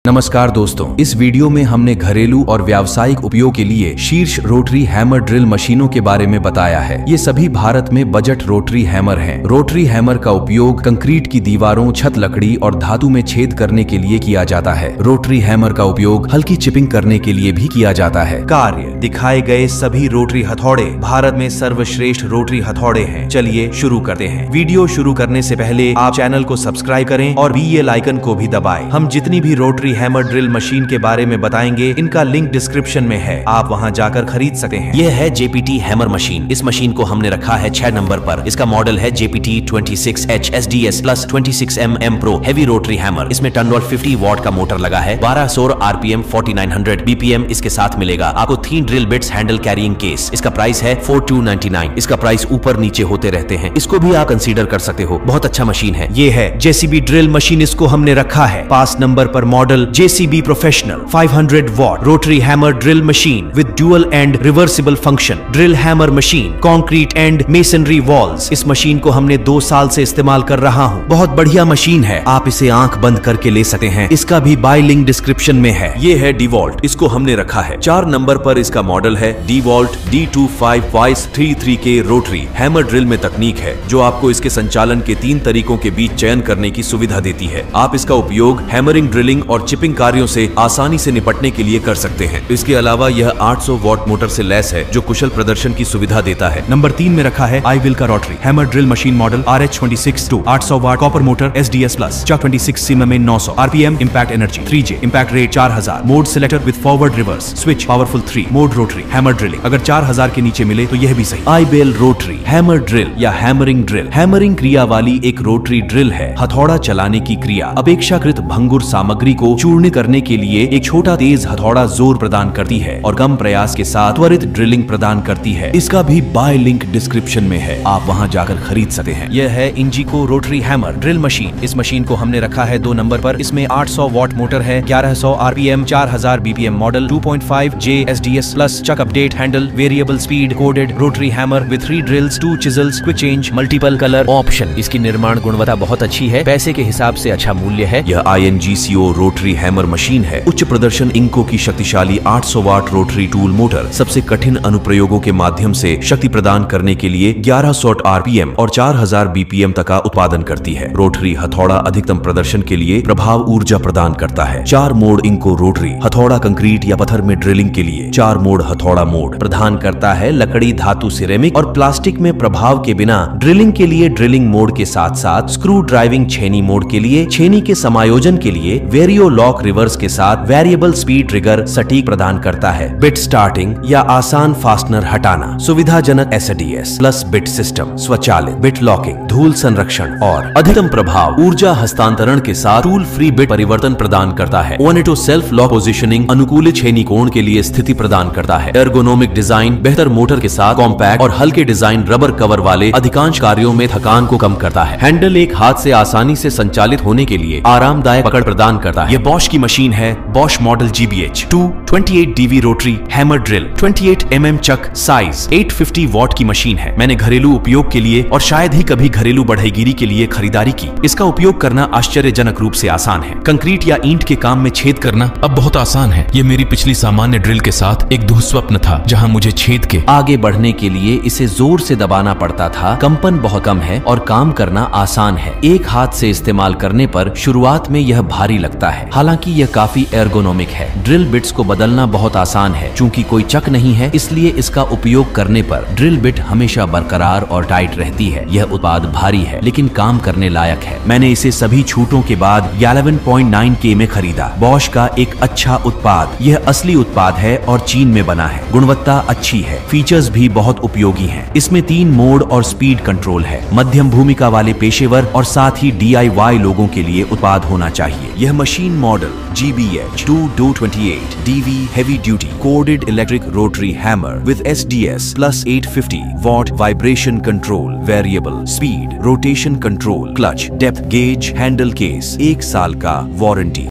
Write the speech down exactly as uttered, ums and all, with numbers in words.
नमस्कार दोस्तों, इस वीडियो में हमने घरेलू और व्यावसायिक उपयोग के लिए शीर्ष रोटरी हैमर ड्रिल मशीनों के बारे में बताया है। ये सभी भारत में बजट रोटरी हैमर हैं। रोटरी हैमर का उपयोग कंक्रीट की दीवारों, छत, लकड़ी और धातु में छेद करने के लिए किया जाता है। रोटरी हैमर का उपयोग हल्की चिपिंग करने के लिए भी किया जाता है। कार्य दिखाए गए सभी रोटरी हथौड़े भारत में सर्वश्रेष्ठ रोटरी हथौड़े हैं। चलिए शुरू करते हैं। वीडियो शुरू करने से पहले आप चैनल को सब्सक्राइब करें और बेल आइकन को भी दबाएं। हम जितनी भी रोटरी हैमर ड्रिल मशीन के बारे में बताएंगे, इनका लिंक डिस्क्रिप्शन में है, आप वहां जाकर खरीद सकते हैं। यह है जेपीटी हैमर मशीन। इस मशीन को हमने रखा है छह नंबर पर। इसका मॉडल है जेपीटी छब्बीस H S D S plus छब्बीस M M pro heavy rotary hammer. इसमें टनडॉल पचास वॉट का मोटर लगा है। बारह सौ आरपीएम, उनचास सौ बीपीएम इसके साथ मिलेगा। आपको तीन drill bits, handle, carrying case. इसका प्राइस है फोर टू नाइनटी नाइन। इसका प्राइस ऊपर नीचे होते रहते हैं, इसको भी आप कंसीडर कर सकते हो। बहुत अच्छा मशीन है। ये है जेसीबी ड्रिल मशीन। इसको हमने रखा है पांच नंबर पर। मॉडल जेसीबी प्रोफेशनल पाँच सौ watt rotary hammer drill machine with dual and reversible function. Drill hammer machine, concrete and masonry walls. इस मशीन को हमने दो साल से इस्तेमाल कर रहा हूँ। बहुत बढ़िया मशीन है, आप इसे आंख बंद करके ले सकते हैं। इसका भी बाय लिंक डिस्क्रिप्शन में है। ये है डीवॉल्ट। इसको हमने रखा है चार नंबर पर। इसका मॉडल है डीवॉल्ट डी टू फाइव वाइस three three K rotary hammer drill में तकनीक है जो आपको इसके संचालन के तीन तरीकों के बीच चयन करने की सुविधा देती है। आप इसका उपयोग हैमरिंग, ड्रिलिंग और चिपिंग कार्यों से आसानी से निपटने के लिए कर सकते हैं। इसके अलावा यह आठ सौ वॉट मोटर से लैस है जो कुशल प्रदर्शन की सुविधा देता है। नंबर तीन में रखा है आई विल का rotary hammer drill machine. Model R H twenty six two आठ सौ watt copper motor S D S plus chuck twenty six CM में नौ सौ RPM. Impact energy three J, impact rate चार हजार। Mode selector with forward reverse switch, powerful three mode rotary hammer drilling. अगर चार हजार के नीचे मिले तो यह भी सही। IBELL rotary hammer drill या हैमरिंग ड्रिल हैमरिंग क्रिया वाली एक रोटरी ड्रिल है। हथौड़ा चलाने की क्रिया अपेक्षाकृत भंगुर सामग्री को चूर्ण करने के लिए एक छोटा तेज हथौड़ा जोर प्रदान करती है और कम प्रयास के साथ त्वरित ड्रिलिंग प्रदान करती है। इसका भी बाय लिंक डिस्क्रिप्शन में है, आप वहां जाकर खरीद सकते हैं। यह है Ingco rotary hammer drill machine. इस मशीन को हमने रखा है दो नंबर पर। इसमें आठ सौ वॉट मोटर है, ग्यारह सौ आरपीएम, चार हजार BPM. Model two point five J S D S plus chuck update handle, variable speed, corded rotary hammer with three drills, two chisels, quick change, multiple colour option. इसकी निर्माण गुणवत्ता बहुत अच्छी है, पैसे के हिसाब से अच्छा मूल्य है। यह I N G C O rotary hammer machine है। उच्च प्रदर्शन इंको की शक्तिशाली आठ सौ वाट रोटरी टूल मोटर सबसे कठिन अनुप्रयोगों के माध्यम से शक्ति प्रदान करने के लिए ग्यारह सौ आरपीएम और चार हजार बीपीएम तक का उत्पादन करती है। रोटरी हथौड़ा अधिकतम प्रदर्शन के लिए प्रभाव ऊर्जा प्रदान करता है। चार मोड इंको रोटरी हथौड़ा कंक्रीट या पत्थर में ड्रिलिंग के लिए चार मोड हथौड़ा मोड प्रदान करता है। लकड़ी, धातु, सिरेमिक और प्लास्टिक में प्रभाव के बिना ड्रिलिंग के लिए ड्रिलिंग मोड के साथ साथ स्क्रू ड्राइविंग छेनी मोड के लिए छेनी के समायोजन के लिए वेरियो लॉक रिवर्स के साथ वेरिएबल स्पीड ट्रिगर सटीक प्रदान करता है। बिट स्टार्टिंग या आसान फास्टनर हटाना, सुविधाजनक S D S plus bit system, स्वचालित बिट लॉकिंग, धूल संरक्षण और अधिकतम प्रभाव ऊर्जा हस्तांतरण के साथ टूल फ्री बिट परिवर्तन प्रदान करता है। ओनेटो सेल्फ लॉक पोजिशनिंग अनुकूलित छेनी कोण के लिए स्थिति प्रदान करता है। एर्गोनोमिक डिजाइन बेहतर मोटर के साथ कॉम्पैक्ट और हल्के डिजाइन रबर कवर वाले अधिकांश कार्यों में थकान को कम करता है। हैंडल एक हाथ से आसानी से संचालित होने के लिए आरामदायक पकड़ प्रदान करता है। यह बॉश की मशीन है। Bosch model G B H two अट्ठाईस डीवी रोटरी हैमर ड्रिल, अट्ठाईस एम एम चक साइज, आठ सौ पचास वॉट की मशीन है। मैंने घरेलू उपयोग के लिए और शायद ही कभी घरेलू बढ़ईगिरी के लिए खरीदारी की। इसका उपयोग करना आश्चर्यजनक रूप से आसान है। कंक्रीट या ईंट के काम में छेद करना अब बहुत आसान है। ये मेरी पिछली सामान्य ड्रिल के साथ एक दुःस्वप्न था जहाँ मुझे छेद के आगे बढ़ने के लिए इसे जोर से दबाना पड़ता था। कंपन बहुत कम है और काम करना आसान है। एक हाथ से इस्तेमाल करने पर शुरुआत में यह भारी लगता है, हालांकि यह काफी एर्गोनोमिक है। ड्रिल बिट्स को बदलना बहुत आसान है। चूंकि कोई चक नहीं है, इसलिए इसका उपयोग करने पर ड्रिल बिट हमेशा बरकरार और टाइट रहती है। यह उत्पाद भारी है लेकिन काम करने लायक है। मैंने इसे सभी छूटों के बाद ग्यारह पॉइंट नौ के में खरीदा। बॉश का एक अच्छा उत्पाद। यह असली उत्पाद है और चीन में बना है। गुणवत्ता अच्छी है, फीचर्स भी बहुत उपयोगी हैं। इसमें तीन मोड और स्पीड कंट्रोल है। मध्यम भूमिका वाले पेशेवर और साथ ही डी आई वाई लोगों के लिए उत्पाद होना चाहिए। यह machine model G B H two two twenty eight DV heavy duty corded electric rotary hammer with S D S plus eight hundred fifty watt vibration control, variable speed, rotation control, clutch, depth gauge, handle case, एक साल का warranty.